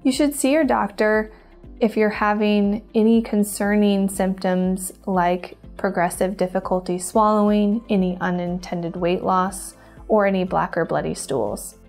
You should see your doctor if you're having any concerning symptoms like progressive difficulty swallowing, any unintended weight loss, or any black or bloody stools.